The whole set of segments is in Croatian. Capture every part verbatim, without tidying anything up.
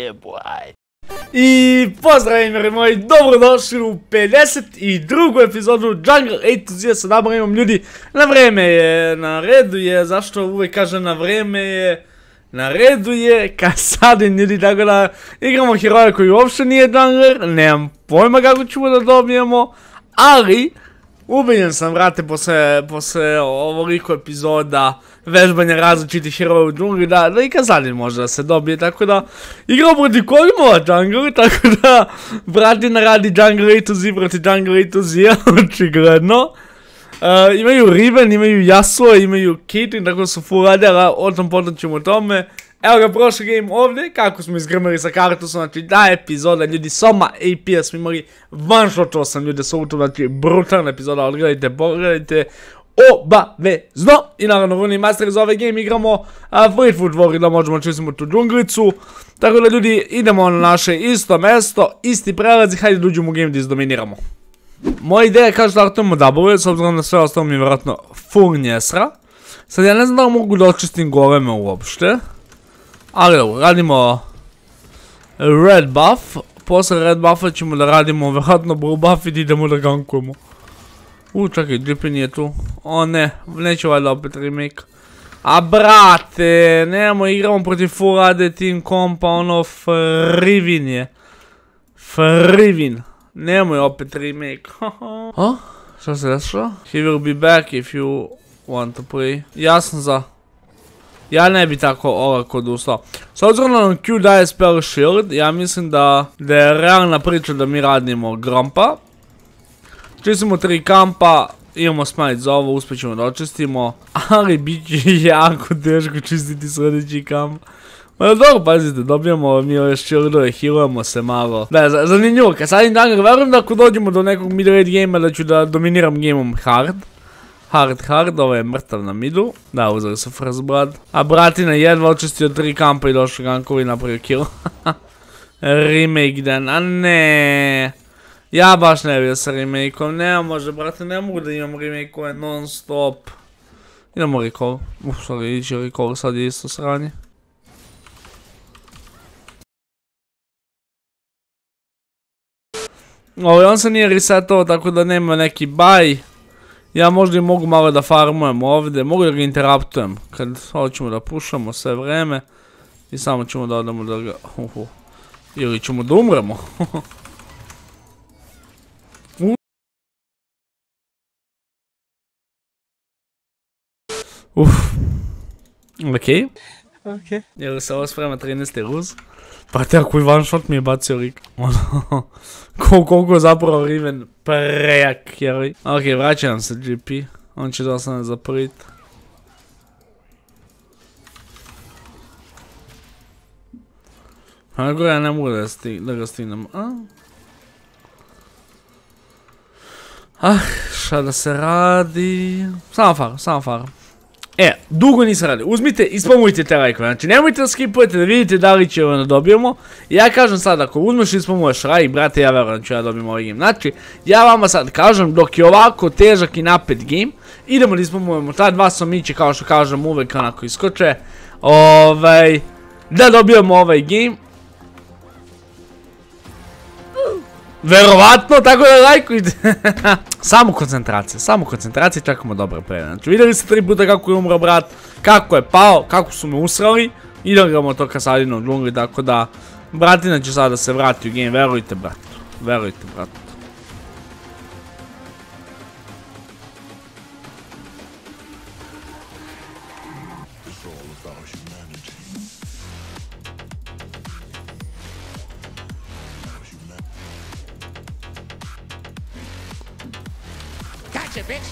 Yeah boy. I pozdravim moji, dobrodošli u pedeset drugu epizodu Jungle A to Z. Sad imam ljudi, na vreme je, na redu je, zašto uvek kažem na vreme je, na redu je, kad sadim ljudi, tako da igramo heroja koji uopšte nije jungler, nemam pojma kako ćemo da dobijemo, ali ubijen sam, vrate, posle, posle ovoliko epizoda vežbanja različitih heroja u džungli, da, da i Kazadin može da se dobije, tako da igramo protiv Kolimova džungli, tako da bratina radi Jungle A to Z protiv Jungle A to Z, očigledno. Uh, imaju Riven, imaju Yasuo, imaju Caitlyn, tako su full radera, o tom potom ćemo o tome. Evo ga prošli game ovdje, kako smo izgrmili sa Kartusom, znači da epizoda, ljudi, Soma A P smo imali one shot osam ljudi sa utom, znači brutalna epizoda, odgledajte, pogledajte, obavezno. I naravno, Runi Master za ovaj game igramo uh, Fleetwood War, da možemo čistimo tu džunglicu. Tako da ljudi, idemo na naše isto mesto, isti prelazi, hajde da uđemo u game da izdominiramo. Moja ideja je kaže da startujemo W, s obzirom na sve ostalo mi je vjerojatno full njesra. Sad ja ne znam da mogu da očistim goleme uopšte. Ali evo, radimo red buff, posle red buffa ćemo da radimo vjerojatno blue buff i idemo da gankujemo. U, čakaj, Drippy nije tu. O ne, neće valjda opet remake. A brate, nemamo, igramo protiv full A D team kompa, ono frivin je. Frivin. Nemoj opet remake. O, šta se dešava? He will be back if you want to play. Ja sam za. Ja ne bi tako olako odustao. S obzirom da nam Q daje spell shield, ja mislim da je realna priča da mi radimo Grompa. Čistimo tri kampa, imamo smite za ovo, uspjet ćemo da očistimo, ali bit će jako teško čistiti sljedeći kamp. No dobro, pazite, dobijamo mi ove shieldove, healujemo se malo. Da, zanimljivo, kad sadim Jungle, verujem da ako dođemo do nekog mid-rate gamea da ću da dominiram gameom hard. Hard, hard, ovo je mrtav na midu. Da, uzeli su first blood. A bratina jedva očistio tri kampa i došao gankovi i napravio kill. Remake den, a ne. Ja baš ne bio sa remake-om, nema može, brate, ne mogu da imam remake-ove non stop. Idemo recall, uf, sorry, ići recall, sad je isto sranje. Ovo, on se nije resetao, tako da nema neki buy. Ja možda i mogu malo da farmujem ovdje, mogu da ga interruptujem, kad hoćemo da pušamo sve vreme. I samo ćemo da odemo da ga, uhu, ili ćemo da umremo. Uff. Okej. Okej. Je li se ovo sprema trinaesti ruz? Pa te ako i one shot mi je bacio lik. Ono. Koliko je zapravo Riven prejak heroj. Okej, vraćam se G P. On će da ostane za prit. A gore ja ne mogu da ga stignem. Ah, šta da se radi? Samo far, samo far. E, dugo nisam radio, uzmite i spamujte te lajkove, znači nemojte da skipujete da vidite da li će ono dobijemo. Ja kažem sad, ako uzmeš i spamuješ like, brate, ja verujem da ću ja dobijem ovaj game. Znači, ja vama sad kažem, dok je ovako težak i napet game, idemo da ispamujemo ta dva somiće, kao što kažem, uvek onako iskoče. Ovaj, da dobijemo ovaj game. Verovatno, tako da lajkujte. Samo koncentracija, samo koncentracija, čekamo dobre prede. Znači, vidjeli ste tri puta kako je umro brat, kako je pao, kako su me usrali. Idemo to Kasadina u džungli, tako da bratina će sada se vrati u game, verujte brat, verujte brat. Gotcha, bitch!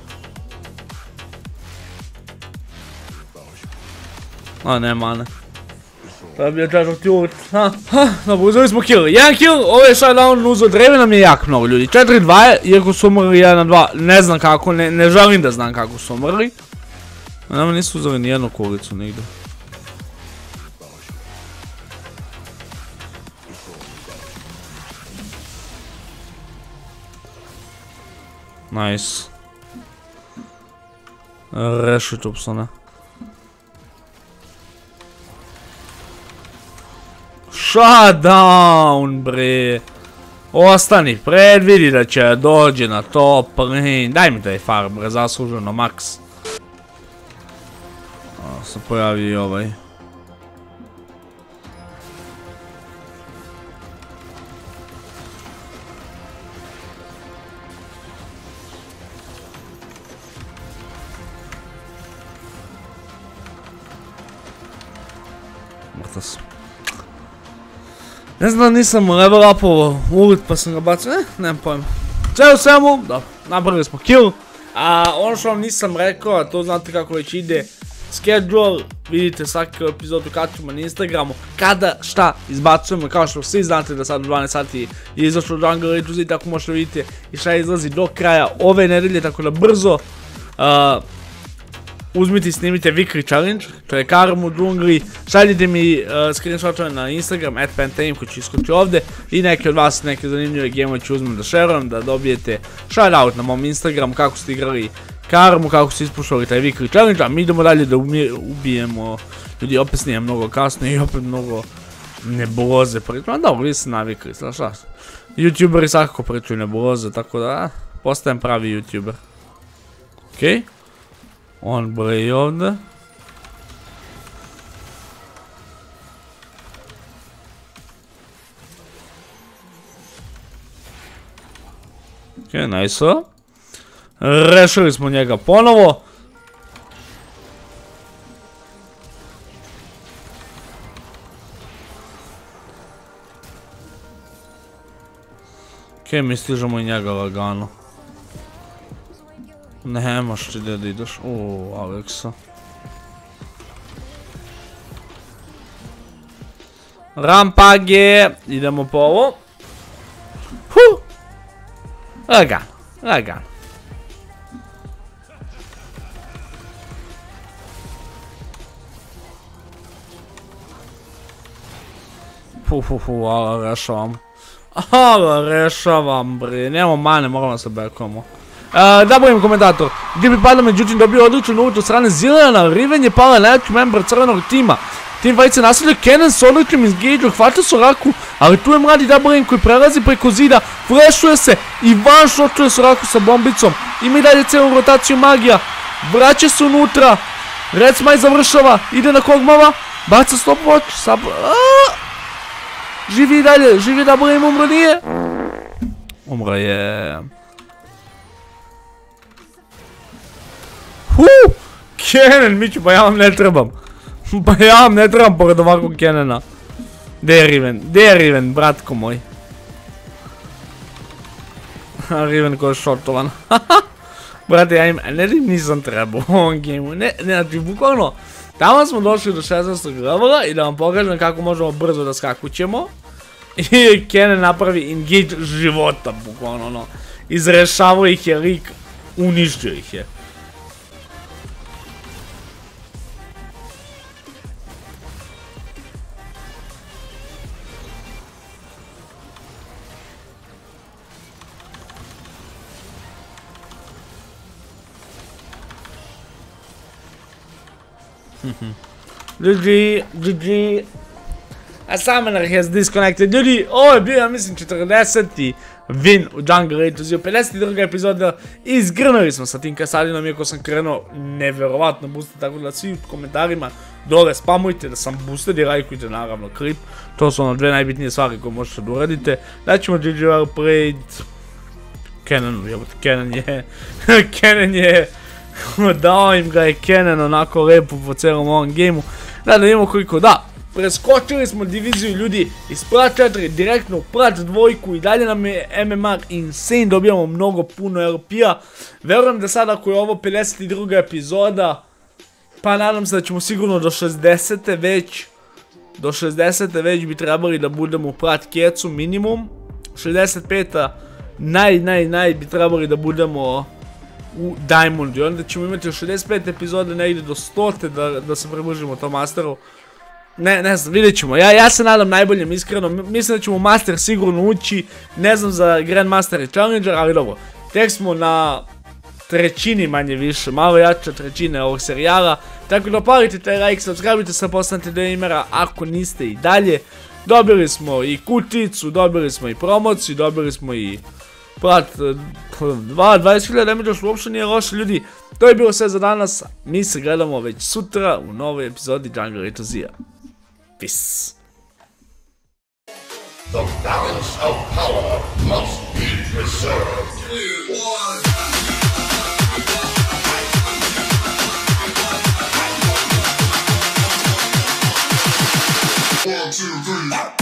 A ne, mane. To je bio četvrti ult. Dobro, uzeli smo kill. Jedan kill, ovo je shutdown uzeo dreve, nam je jak mnogo ljudi. četiri dva je, iako su umrli jedan na dva, ne znam kako, ne želim da znam kako su umrli. A nama nisu uzeli nijednu kulicu nigde. Nice. Reši Tupsona. Shutdown, bre. Ostani, predvidi da će dođe na top lane. Daj mi taj far, bre, zasluženo, max. Se pojavi i ovaj. Mrtav. Ne znam, nisam level upovo ulit pa sam ga bacio, eh, nemam pojma. Sve u svemu, dobro, napravili smo kill. A ono što vam nisam rekao, a to znate kako već ide schedule, vidite svaku epizodu kad ćemo na Instagramu, kada šta izbacujemo, kao što svi znate da sad u dvanaest sati je izašlo Jungle A to Z, tako možete vidite i šta izlazi do kraja ove nedelje, tako da brzo uh, uzmite i snimite Victory Challenge, to je karm u džungli, šaljite mi uh, screenshotove na Instagram, at pentame koji će iskoči ovdje i neki od vas neke zanimljive game ću uzmem da šerujem, da dobijete shoutout na mom Instagramu kako ste igrali karmu, kako ste ispušali taj Victory Challenge, a mi idemo dalje da ubijemo, ljudi opet snije mnogo kasno i opet mnogo nebuloze priču, a dobro, vi ste navikli, znaš šta, youtuberi svakako pričaju nebuloze, tako da postajem pravi youtuber. Okej. On bre i ovdje. Ok, nice. Rešili smo njega ponovo. Ok, mi stižemo i njega lagano. Nemaš ti da ideš, uuu, Alexa. Rampage, idemo po ovo. Huh! Lagano, lagano. Fu, fu, fu, ala rešavam. Ala rešavam, bre, nemamo mane, moramo se bekamo. Da budem komentator, gdje bi Pada međutim dobio odličnu uvod od strane Zilliana, Riven je pala najjači member crvenog tima. Team Fight se nastavlja, Kennen s odličnim engage-om, hvata Soraku, ali tu je mladi Dabrem koji prelazi preko zida, flashuje se i one-shotuje Soraku sa bombicom. Ima i dalje celu rotaciju magija, vraća se unutra, Red Smite završava, ide na Kog'Mawa, baca stopwatch, sab... Živi i dalje, živi Dabrem, umro nije? Umro je... Huuu! Kennen, Miću, pa ja vam ne trebam. Pa ja vam ne trebam pored ovakvog Kennena. Gdje je Riven? Gdje je Riven, bratko moj? Riven ko je shotovan. Brate, ja im ne nisam trebao u ovom gameu. Ne, ne, znači, bukvalno. Tamo smo došli do šesnaestog levela i da vam pokažem kako možemo brzo da skakućemo. I Kennen napravi engage života, bukvalno, ono. Izrešavao ih je lik, uništio ih je. G G, G G. A Summoner has disconnected. Ljudi, ovo je bio, ja mislim, četrdeseti win u Jungle A to Z, pedeset druga epizoda. Izgrnuli smo sa tim Kasadinom, iako sam krenuo neverovatno boosted, tako da svi u komentarima dole spamujte da sam boosted i lajkujte naravno klip. To su ono dve najbitnije stvari koje možete da uradite. Daćemo G G well played. Kennen, jebote, Kennen je... Kennen je... Dao im ga je Kennen onako lepo po celom ovom gameu. Da, da imamo koliko, da, preskočili smo diviziju ljudi iz Plat četiri direktno u Plat dvojku i dalje nam je M M R insane, dobijamo mnogo puno L P-a. Verujem da sad ako je ovo pedeset druga epizoda, pa nadam se da ćemo sigurno do šezdesete već, do šezdesete već bi trebali da budemo u Plat kecu minimum. šezdeset peta naj, naj, naj bi trebali da budemo u Diamond i onda ćemo imati još šezdeset pet epizode negdje do stote da, da se približimo tom Masteru. Ne, ne znam, vidjet ćemo. Ja, ja se nadam najboljem, iskreno. Mislim da ćemo Master sigurno ući. Ne znam za Grandmaster i Challenger, ali dobro. Tek smo na trećini manje više, malo jače trećine ovog serijala. Tako da opalite taj like, subscribe-ite se, postanite do imera ako niste i dalje. Dobili smo i kuticu, dobili smo i promociju, dobili smo i prat, dvadeset hiljada damage, što uopšte nije loše, ljudi. To je bilo sve za danas, mi se gledamo već sutra u novoj epizodi Jungle A to Z-a. Peace. The balance of power must be preserved. One, two, three.